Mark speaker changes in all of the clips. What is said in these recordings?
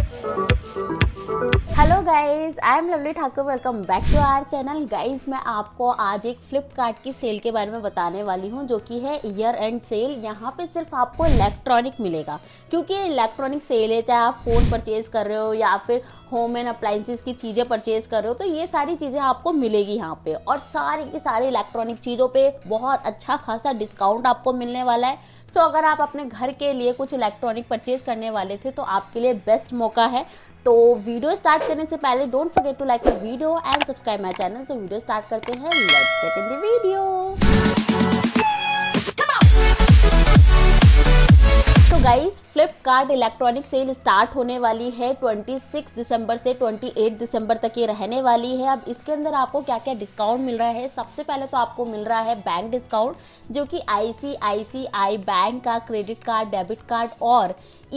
Speaker 1: Hello guys, I am Lovely Thakur. Welcome back to our channel. Guys, मैं आपको आज एक फ्लिपकार्ट की सेल के बारे में बताने वाली हूँ, जो कि है ईयर एंड सेल। यहाँ पे सिर्फ आपको इलेक्ट्रॉनिक मिलेगा, क्योंकि इलेक्ट्रॉनिक सेल है। चाहे आप फ़ोन परचेज कर रहे हो या फिर होम एंड अप्लाइंसेस की चीज़ें परचेज कर रहे हो, तो ये सारी चीज़ें आपको मिलेगी यहाँ पे। और सारी की सारी इलेक्ट्रॉनिक चीज़ों पे बहुत अच्छा खासा डिस्काउंट आपको मिलने वाला है। तो अगर आप अपने घर के लिए कुछ इलेक्ट्रॉनिक परचेज करने वाले थे, तो आपके लिए बेस्ट मौका है। तो वीडियो स्टार्ट करने से पहले don't forget to like the video and subscribe my channel. तो वीडियो स्टार्ट करते हैं। Let's get in the video. तो guys, Flipkart electronic sale start होने वाली है 26 दिसंबर से 28 दिसंबर तक ये रहने वाली है। अब इसके अंदर आपको क्या क्या डिस्काउंट मिल रहा है। सबसे पहले तो आपको मिल रहा है बैंक डिस्काउंट, जो कि ICICI बैंक का क्रेडिट कार्ड, डेबिट कार्ड और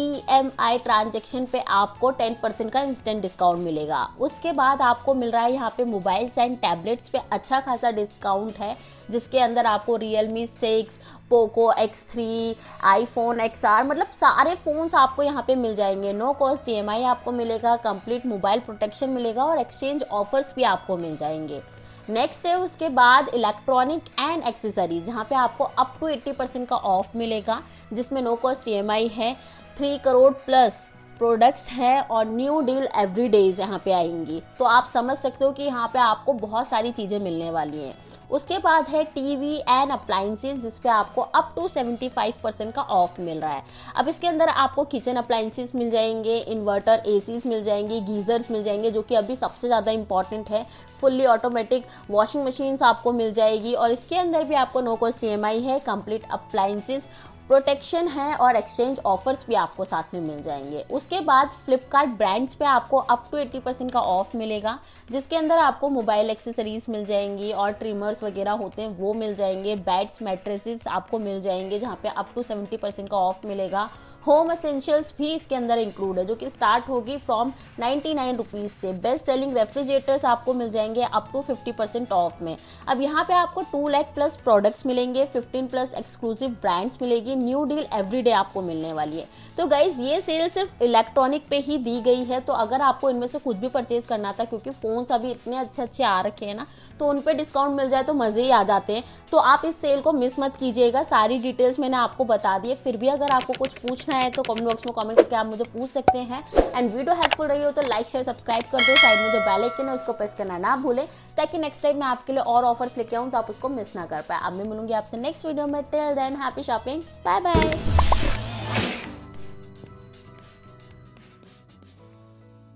Speaker 1: EMI ट्रांजैक्शन पे आपको 10% का इंस्टेंट डिस्काउंट मिलेगा। उसके बाद आपको मिल रहा है यहाँ पे मोबाइल्स एंड टैबलेट्स पे अच्छा खासा डिस्काउंट है, जिसके अंदर आपको Realme 6, Poco X3, iPhone XR, मतलब सारे फ़ोन्स आपको यहाँ पे मिल जाएंगे। नो कॉस्ट EMI आपको मिलेगा, कंप्लीट मोबाइल प्रोटेक्शन मिलेगा और एक्सचेंज ऑफर्स भी आपको मिल जाएंगे। नेक्स्ट है उसके बाद इलेक्ट्रॉनिक एंड एक्सेसरीज, जहाँ पे आपको अप टू 80% का ऑफ मिलेगा, जिसमें नो कॉस्ट EMI है। 3 करोड़ प्लस प्रोडक्ट्स हैं और न्यू डील एवरी डेज यहाँ पे आएंगी। तो आप समझ सकते हो कि यहाँ पे आपको बहुत सारी चीज़ें मिलने वाली हैं। उसके बाद है टीवी एंड अप्लाइंसेस, जिस पे आपको अप टू 75% का ऑफ मिल रहा है। अब इसके अंदर आपको किचन अप्लाइंसेस मिल जाएंगे, इन्वर्टर एसीज मिल जाएंगे, गीजर्स मिल जाएंगे, जो कि अभी सबसे ज़्यादा इंपॉर्टेंट है। फुल्ली ऑटोमेटिक वॉशिंग मशीन्स आपको मिल जाएगी और इसके अंदर भी आपको नो कॉस्ट EMI है, कंप्लीट अप्लाइंसेस प्रोटेक्शन है और एक्सचेंज ऑफर्स भी आपको साथ में मिल जाएंगे। उसके बाद फ्लिपकार्ट ब्रांड्स पे आपको अप टू 80% का ऑफ मिलेगा, जिसके अंदर आपको मोबाइल एक्सेसरीज मिल जाएंगी और ट्रिमर्स वगैरह होते हैं वो मिल जाएंगे। बेड्स, मैट्रेसेस आपको मिल जाएंगे, जहाँ पे अप टू 70% का ऑफ मिलेगा। होम एसेंशियल्स भी इसके अंदर इंक्लूड है, जो कि स्टार्ट होगी फ्रॉम 99 रुपीज़ से। बेस्ट सेलिंग रेफ्रिजरेटर्स आपको मिल जाएंगे अप टू 50% ऑफ में। अब यहाँ पे आपको 2 लाख प्लस प्रोडक्ट्स मिलेंगे, 15 प्लस एक्सक्लूसिव ब्रांड्स मिलेगी। न्यू डील एवरीडे आपको मिलने वाली है। तो गाइज, ये सेल सिर्फ इलेक्ट्रॉनिक पे ही दी गई है। तो अगर आपको इनमें से कुछ भी परचेज करना था, क्योंकि फ़ोन्स अभी इतने अच्छे अच्छे आ रखे हैं ना, तो उन पे डिस्काउंट मिल जाए तो मज़े ही आ जाते हैं। तो आप इस सेल को मिस मत कीजिएगा। सारी डिटेल्स मैंने आपको बता दी है। फिर भी अगर आपको कुछ पूछना है तो कमेंट बॉक्स में कमेंट करके आप मुझे पूछ सकते हैं। एंड वीडियो हेल्पफुल रही हो तो लाइक, शेयर, सब्सक्राइब कर दो। साइड में जो बेल आइकन है उसको प्रेस करना ना भूलें, ताकि नेक्स्ट टाइम मैं आपके लिए और ऑफर्स लेके आऊँ तो आप उसको मिस ना कर पाए। अब मैं मिलूंगी आपसे नेक्स्ट वीडियो में। Till then happy shopping, bye bye.